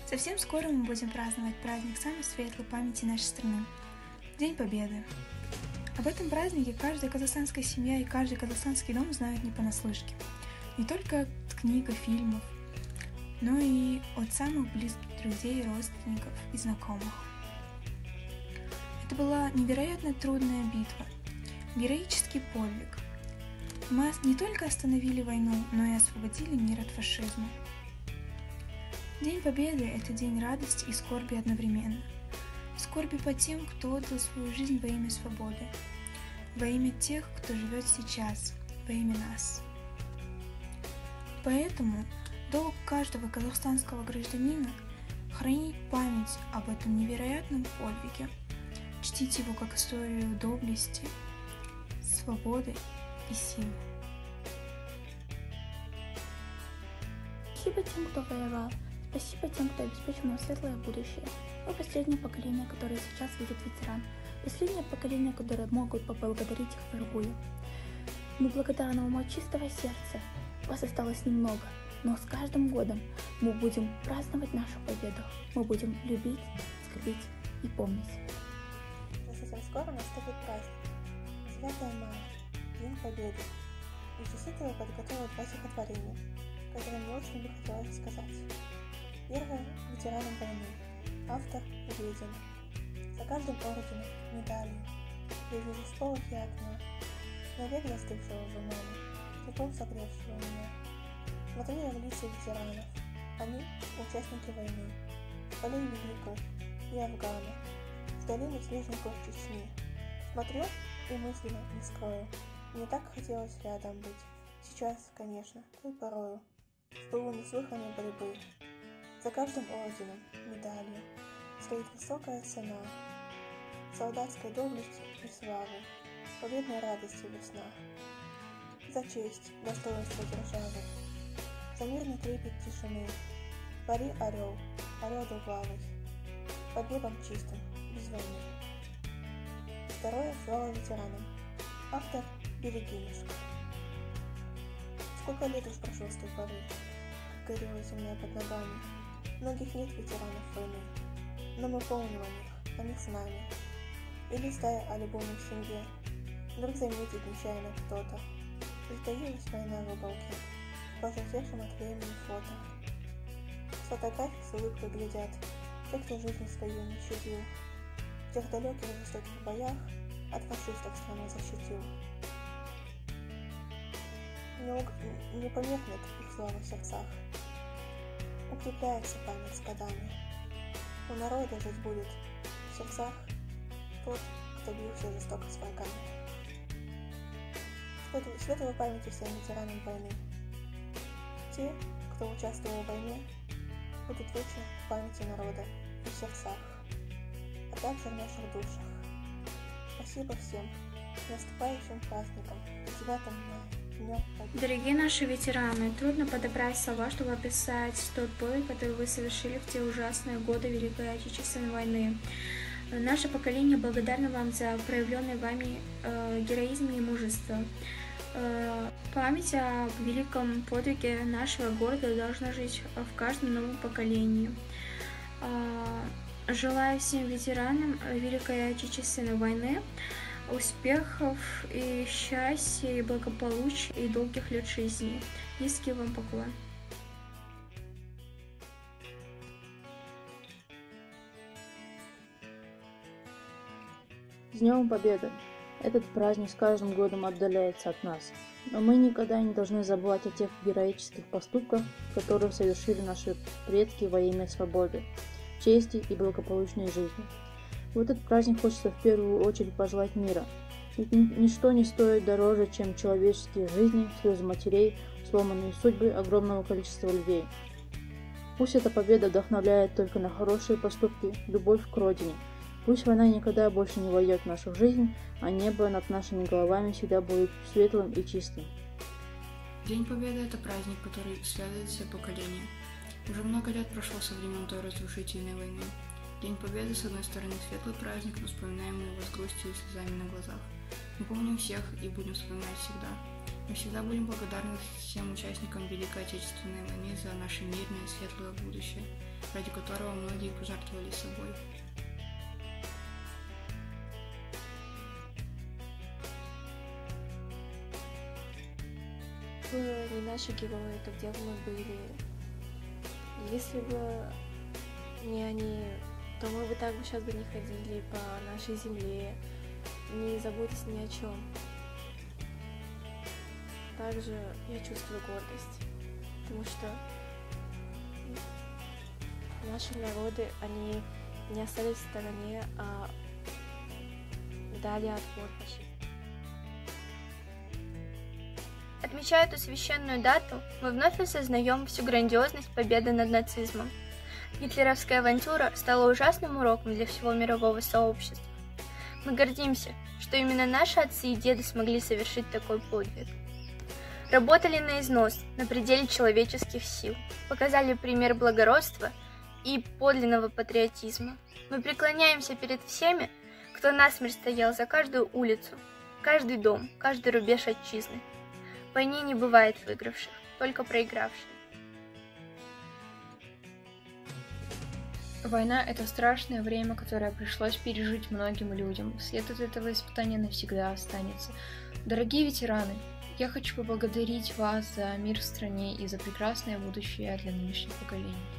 Совсем скоро мы будем праздновать праздник самой светлой памяти нашей страны – День Победы. Об этом празднике каждая казахстанская семья и каждый казахстанский дом знают не понаслышке. Не только от книг и фильмов, но и от самых близких друзей, родственников и знакомых. Это была невероятно трудная битва, героический подвиг. Мы не только остановили войну, но и освободили мир от фашизма. День Победы – это день радости и скорби одновременно. Скорби по тем, кто отдал свою жизнь во имя свободы, во имя тех, кто живет сейчас, во имя нас. Поэтому долг каждого казахстанского гражданина – хранить память об этом невероятном подвиге, чтить его как историю доблести, свободы и силы. Спасибо тем, кто воевал. Спасибо тем, кто обеспечил нам светлое будущее. Мы последнее поколение, которое сейчас видит ветеран. Последнее поколение, которое могут поблагодарить их вживую. Мы благодарны вам от чистого сердца. Вас осталось немного, но с каждым годом мы будем праздновать нашу победу. Мы будем любить, скорбить и помнить. Совсем скоро наступит праздник. 9 мая, День Победы. И действительно подготовила два стихотворения, которые мне очень бы хотелось сказать. Первое – ветераном войны. Автор – Ведин. За каждым орденом, медалью. Я вижу сполохи окна. Навек застывшего в умане, теплом согревшего меня. Смотрю я в лица ветеранов. Они – участники войны. Полей Великой и Афгана. В долине снежников Чечни. Смотрю и мысленно не скрою. Мне так хотелось рядом быть. Сейчас, конечно, той порою. В пылу неслыханной борьбы. За каждым орденом, медалью стоит высокая цена. Солдатской доблести и славы, победной радости весна. За честь, достоинство державы, за мирный трепет тишины. Пари орел, орел двуглавый, под небом чистым, без войны. Второе – слава ветеранам. Автор – Берегинушка. Сколько лет уж прошло с той поры, как горела земля под ногами. Многих нет ветеранов войны, но мы помним о них с нами. И листая альбомы в семье, вдруг заметит нечаянно кто-то. Притаилась война в уголке, пожелтевшим от времени фото. С фотографий с улыбкой глядят те, кто жизнь свою не щадил. В тех далеких жестоких боях от фашистов страну защитил. Не померкнет их слава в сердцах. Укрепляется память с годами. У народа жить будет в сердцах тот, кто бился жестоко с врагами. Светлой памяти всем ветеранам войны. Те, кто участвовал в войне, будут вечно в памяти народа и в сердцах, а также в наших душах. Спасибо всем. С наступающим праздником, 9 мая. Дорогие наши ветераны, трудно подобрать слова, чтобы описать тот бой, который вы совершили в те ужасные годы Великой Отечественной войны. Наше поколение благодарно вам за проявленный вами героизм и мужество. Память о великом подвиге нашего города должна жить в каждом новом поколении. Желаю всем ветеранам Великой Отечественной войны успехов и счастья, и благополучия, и долгих лет жизни. Низкий вам поклон. С Днем Победы! Этот праздник с каждым годом отдаляется от нас. Но мы никогда не должны забывать о тех героических поступках, которые совершили наши предки во имя свободы, чести и благополучной жизни. В этот праздник хочется в первую очередь пожелать мира. Ведь ничто не стоит дороже, чем человеческие жизни, слезы матерей, сломанные судьбы огромного количества людей. Пусть эта победа вдохновляет только на хорошие поступки, любовь к родине. Пусть война никогда больше не войдет в нашу жизнь, а небо над нашими головами всегда будет светлым и чистым. День Победы – это праздник, который связывает все поколения. Уже много лет прошло со времен той разрушительной войны. День Победы, с одной стороны, светлый праздник, но вспоминаем его с грустью и слезами на глазах. Мы помним всех и будем вспоминать всегда. Мы всегда будем благодарны всем участникам Великой Отечественной войны за наше мирное и светлое будущее, ради которого многие пожертвовали собой. Вы не наши герои, то где бы мы были? Если бы не они, то мы бы так бы сейчас бы не ходили по нашей земле. Не заботьтесь ни о чем. Также я чувствую гордость, потому что наши народы, они не остались в стороне, а дали отпор фашистам. Отмечая эту священную дату, мы вновь осознаем всю грандиозность победы над нацизмом. Гитлеровская авантюра стала ужасным уроком для всего мирового сообщества. Мы гордимся, что именно наши отцы и деды смогли совершить такой подвиг. Работали на износ, на пределе человеческих сил, показали пример благородства и подлинного патриотизма. Мы преклоняемся перед всеми, кто насмерть стоял за каждую улицу, каждый дом, каждый рубеж отчизны. В войне не бывает выигравших, только проигравших. Война – это страшное время, которое пришлось пережить многим людям. След от этого испытания навсегда останется. Дорогие ветераны, я хочу поблагодарить вас за мир в стране и за прекрасное будущее для нынешних поколений.